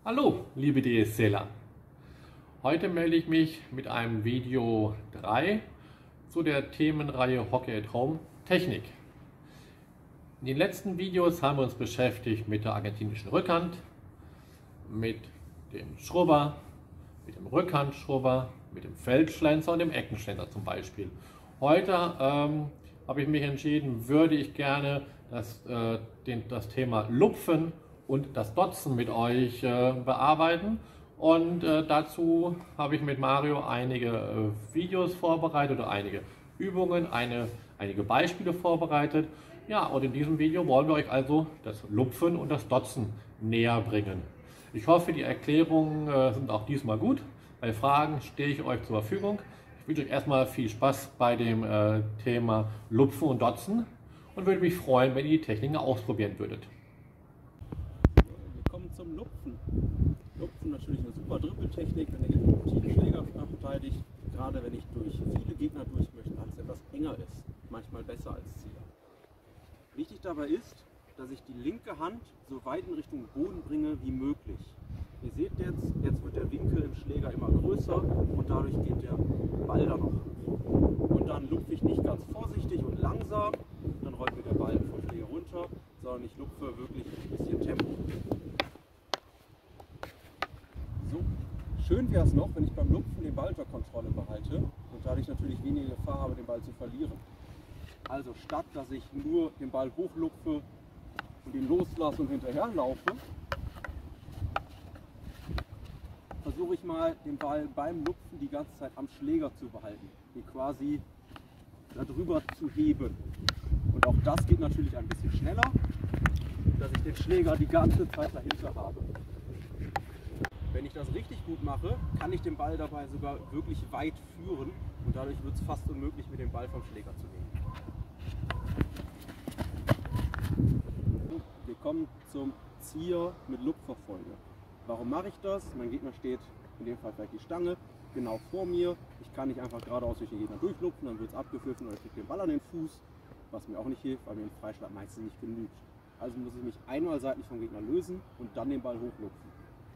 Hallo, liebe DSCler! Heute melde ich mich mit einem Video 3 zu der Themenreihe Hockey at Home Technik. In den letzten Videos haben wir uns beschäftigt mit der argentinischen Rückhand, mit dem Schrubber, mit dem Rückhandschrubber, mit dem Feldschlenzer und dem Eckenschlenzer zum Beispiel. Heute habe ich mich entschieden, würde ich gerne das Thema Lupfen und das Dotzen mit euch bearbeiten. Und dazu habe ich mit Mario einige Videos vorbereitet oder einige Übungen, einige Beispiele vorbereitet. Ja, und in diesem Video wollen wir euch also das Lupfen und das Dotzen näher bringen. Ich hoffe, die Erklärungen sind auch diesmal gut. Bei Fragen stehe ich euch zur Verfügung. Ich wünsche euch erstmal viel Spaß bei dem Thema Lupfen und Dotzen und würde mich freuen, wenn ihr die Techniken ausprobieren würdet. Wir kommen zum Lupfen. Lupfen natürlich eine super Dribbeltechnik, wenn der Teamschläger verteidigt. Gerade wenn ich durch viele Gegner durch möchte, als es etwas enger ist. Manchmal besser als Zieher. Wichtig dabei ist, dass ich die linke Hand so weit in Richtung Boden bringe wie möglich. Ihr seht jetzt wird der Winkel im Schläger immer größer und dadurch geht der Ball dann noch. Und dann lupfe ich nicht ganz vorsichtig und langsam, dann rollt mir der Ball vom Schläger runter, sondern ich lupfe wirklich ein bisschen Tempo. So, schön wäre es noch, wenn ich beim Lupfen den Ball unter Kontrolle behalte und dadurch natürlich weniger Gefahr habe, den Ball zu verlieren. Also statt dass ich nur den Ball hochlupfe und ihn loslasse und hinterher laufe, versuche ich mal den Ball beim Lupfen die ganze Zeit am Schläger zu behalten, ihn quasi darüber zu heben. Und auch das geht natürlich ein bisschen schneller, dass ich den Schläger die ganze Zeit dahinter habe. Wenn ich das richtig gut mache, kann ich den Ball dabei sogar wirklich weit führen und dadurch wird es fast unmöglich, mir den Ball vom Schläger zu nehmen. Wir kommen zum Zieher mit Lupferfolge. Warum mache ich das? Mein Gegner steht, in dem Fall vielleicht die Stange, genau vor mir. Ich kann nicht einfach geradeaus durch den Gegner durchlupfen, dann wird es abgepfiffen oder ich kriege den Ball an den Fuß, was mir auch nicht hilft, weil mir ein Freischlag meistens nicht genügt. Also muss ich mich einmal seitlich vom Gegner lösen und dann den Ball hochlupfen.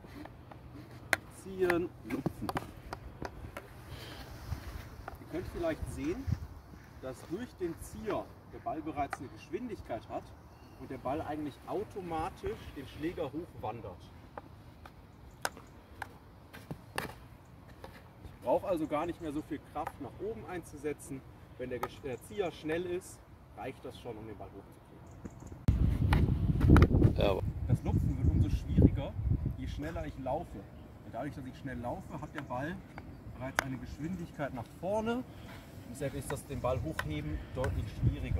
Ziehen, lupfen. Ihr könnt vielleicht sehen, dass durch den Zieher der Ball bereits eine Geschwindigkeit hat und der Ball eigentlich automatisch den Schläger hochwandert. Ich brauche also gar nicht mehr so viel Kraft nach oben einzusetzen. Wenn der Zieher schnell ist, reicht das schon, um den Ball hochzukriegen. Ja. Das Lupfen wird umso schwieriger, je schneller ich laufe. Und dadurch, dass ich schnell laufe, hat der Ball bereits eine Geschwindigkeit nach vorne. Deshalb ist das den Ball hochheben deutlich schwieriger.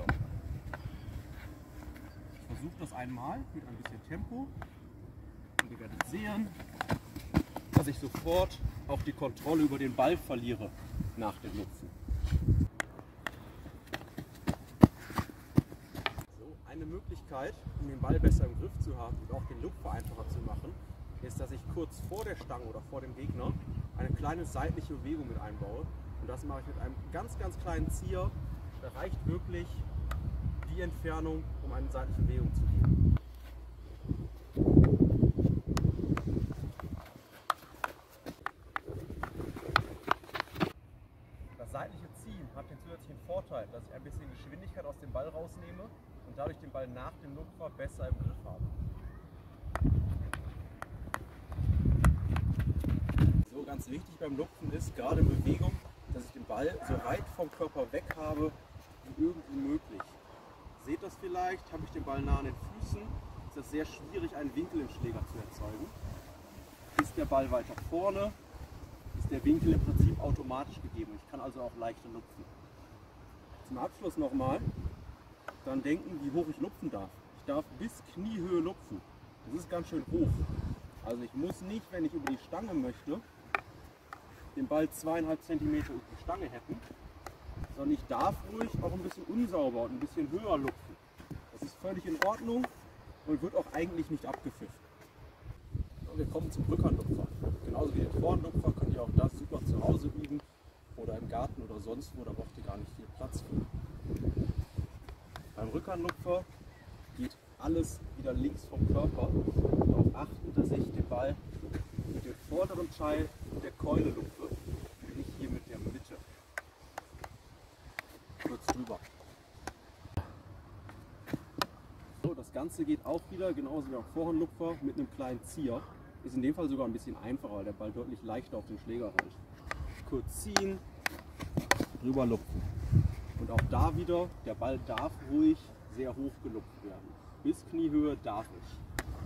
Ich versuche das einmal mit ein bisschen Tempo und ihr werdet sehen, dass ich sofort auch die Kontrolle über den Ball verliere nach dem Lupfen. So, eine Möglichkeit, um den Ball besser im Griff zu haben und auch den Lupfer einfacher zu machen, ist, dass ich kurz vor der Stange oder vor dem Gegner eine kleine seitliche Bewegung mit einbaue. Und das mache ich mit einem ganz, ganz kleinen Zieher. Da reicht wirklich die Entfernung, um eine seitliche Bewegung zu geben. Das seitliche Ziehen hat den zusätzlichen Vorteil, dass ich ein bisschen Geschwindigkeit aus dem Ball rausnehme und dadurch den Ball nach dem Lupfer besser im Griff habe. So, ganz wichtig beim Lupfen ist, gerade in Bewegung, dass ich den Ball so weit vom Körper weg habe wie irgendwie möglich. Seht das vielleicht? Habe ich den Ball nah an den Füßen, ist das sehr schwierig, einen Winkel im Schläger zu erzeugen. Ist der Ball weiter vorne, ist der Winkel im Prinzip automatisch gegeben. Ich kann also auch leichter lupfen. Zum Abschluss nochmal dann denken, wie hoch ich lupfen darf. Ich darf bis Kniehöhe lupfen. Das ist ganz schön hoch. Also ich muss nicht, wenn ich über die Stange möchte, den Ball 2,5 cm über die Stange hätten, sondern ich darf ruhig auch ein bisschen unsauber und ein bisschen höher lupfen. Das ist völlig in Ordnung und wird auch eigentlich nicht abgepfiffen. Und wir kommen zum Rückhandlupfer. Genauso wie den Vorhandlupfer könnt ihr auch das super zu Hause üben oder im Garten oder sonst wo, da braucht ihr gar nicht viel Platz für. Beim Rückhandlupfer geht alles wieder links vom Körper. Darauf achten, dass ich den Ball vorderen Teil der Keule lupfe, bin ich hier mit der Mitte kurz drüber. So, das Ganze geht auch wieder, genauso wie am Vorhandlupfer, mit einem kleinen Zieher. Ist in dem Fall sogar ein bisschen einfacher, weil der Ball deutlich leichter auf den Schläger rollt. Kurz ziehen, drüber lupfen. Und auch da wieder, der Ball darf ruhig sehr hoch gelupft werden. Bis Kniehöhe darf ich.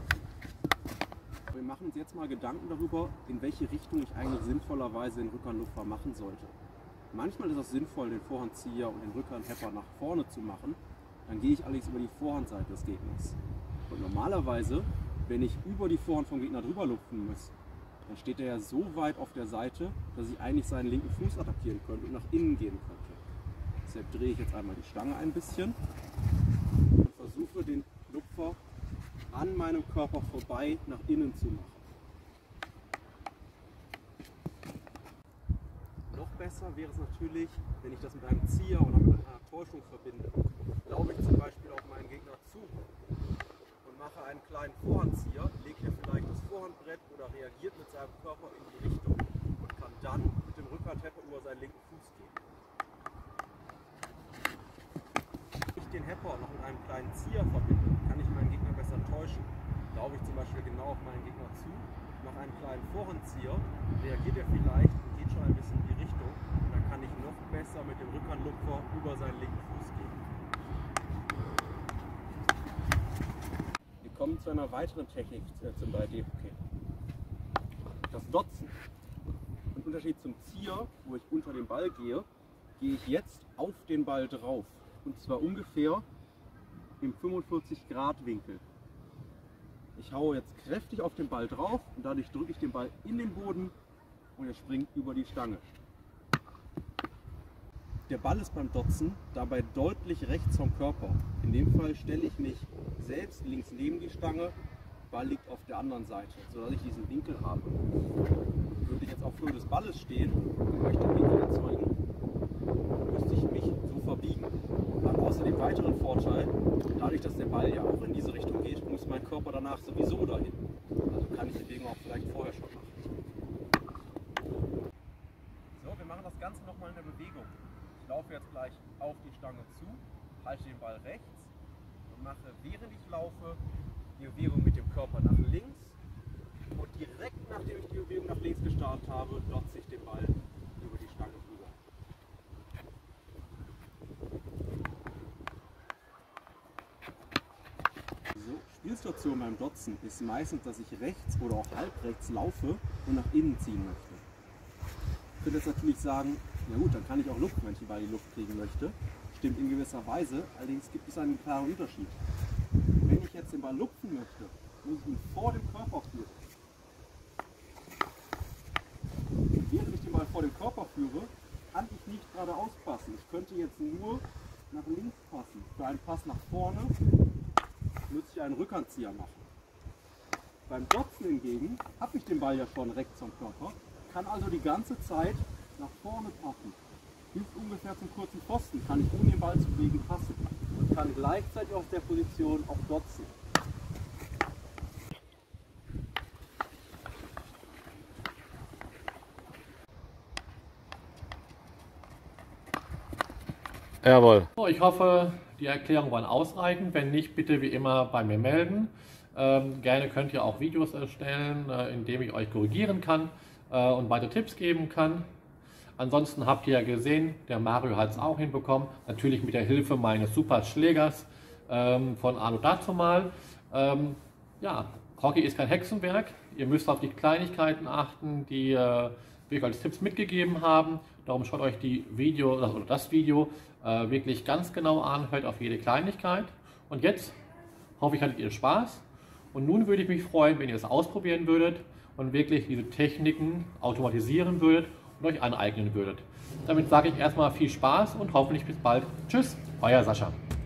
Wir machen uns jetzt mal Gedanken darüber, in welche Richtung ich eigentlich sinnvollerweise den Rückhandlupfer machen sollte. Manchmal ist es sinnvoll, den Vorhandzieher und den Rückhandhepper nach vorne zu machen. Dann gehe ich allerdings über die Vorhandseite des Gegners. Und normalerweise, wenn ich über die Vorhand vom Gegner drüber lupfen muss, dann steht er ja so weit auf der Seite, dass ich eigentlich seinen linken Fuß attackieren könnte und nach innen gehen könnte. Deshalb drehe ich jetzt einmal die Stange ein bisschen und versuche den Lupfer an meinem Körper vorbei nach innen zu machen. Noch besser wäre es natürlich, wenn ich das mit einem Zieher oder mit einer Täuschung verbinde. Laufe ich zum Beispiel auf meinen Gegner zu und mache einen kleinen Vorhandzieher, legt er vielleicht das Vorhandbrett oder reagiert mit seinem Körper in die Richtung und kann dann mit dem Rückhandhepper über seinen linken Fuß gehen. Wenn ich den Hepper noch mit einem kleinen Zieher verbinde, kann ich meinen Gegner besser täuschen. Laufe ich zum Beispiel genau auf meinen Gegner zu, mache einen kleinen Vorhandzieher, reagiert er vielleicht und geht schon ein bisschen in die Richtung und dann kann ich noch besser mit dem Rückhandlupfer über seinen linken Fuß gehen. Wir kommen zu einer weiteren Technik zum 3D-Hockey. Das Dotzen. Im Unterschied zum Zieher, wo ich unter den Ball gehe, gehe ich jetzt auf den Ball drauf. Und zwar ungefähr im 45-Grad-Winkel. Ich haue jetzt kräftig auf den Ball drauf und dadurch drücke ich den Ball in den Boden und er springt über die Stange. Der Ball ist beim Dotzen dabei deutlich rechts vom Körper. In dem Fall stelle ich mich selbst links neben die Stange, der Ball liegt auf der anderen Seite, sodass ich diesen Winkel habe. Würde ich jetzt auf Höhe des Balles stehen und möchte den Winkel erzeugen, müsste ich mich so verbiegen. Und habe außerdem weiteren Vorteil, dadurch, dass der Ball ja auch in diese Richtung geht, muss mein Körper danach sowieso dahin. Also kann ich die Bewegung auch vielleicht vorher schon machen. So, wir machen das Ganze nochmal in der Bewegung. Ich laufe jetzt gleich auf die Stange zu, halte den Ball rechts und mache, während ich laufe, die Bewegung mit dem Körper nach links. Und direkt nachdem ich die Bewegung nach links gestartet habe, dotze ich den Ball über die Stange rüber. So, Spielstation beim Dotzen ist meistens, dass ich rechts oder auch halb rechts laufe und nach innen ziehen möchte. Ich könnte jetzt natürlich sagen, ja gut, dann kann ich auch lupfen, wenn ich den Ball in die Luft kriegen möchte. Stimmt in gewisser Weise, allerdings gibt es einen klaren Unterschied. Wenn ich jetzt den Ball lupfen möchte, muss ich ihn vor dem Körper führen. Während ich den Ball vor dem Körper führe, kann ich nicht geradeaus passen. Ich könnte jetzt nur nach links passen. Für einen Pass nach vorne müsste ich einen Rückhandzieher machen. Beim Dotzen hingegen habe ich den Ball ja schon rechts vom Körper, kann also die ganze Zeit nach vorne passen. Bis ungefähr zum kurzen Pfosten kann ich ohne den Ball zu bewegen passen und kann gleichzeitig aus der Position auch dotzen. Jawohl. So, ich hoffe, die Erklärungen waren ausreichend. Wenn nicht, bitte wie immer bei mir melden. Gerne könnt ihr auch Videos erstellen, indem ich euch korrigieren kann und weitere Tipps geben kann. Ansonsten habt ihr ja gesehen, der Mario hat es auch hinbekommen. Natürlich mit der Hilfe meines super Schlägers von Arno dazumal. Ja, Hockey ist kein Hexenwerk. Ihr müsst auf die Kleinigkeiten achten, die wir euch als Tipps mitgegeben haben. Darum schaut euch das Video wirklich ganz genau an, hört auf jede Kleinigkeit. Und jetzt hoffe ich, hattet ihr Spaß. Und nun würde ich mich freuen, wenn ihr es ausprobieren würdet und wirklich diese Techniken automatisieren würdet und euch aneignen würdet. Damit sage ich erstmal viel Spaß und hoffentlich bis bald. Tschüss, euer Sascha.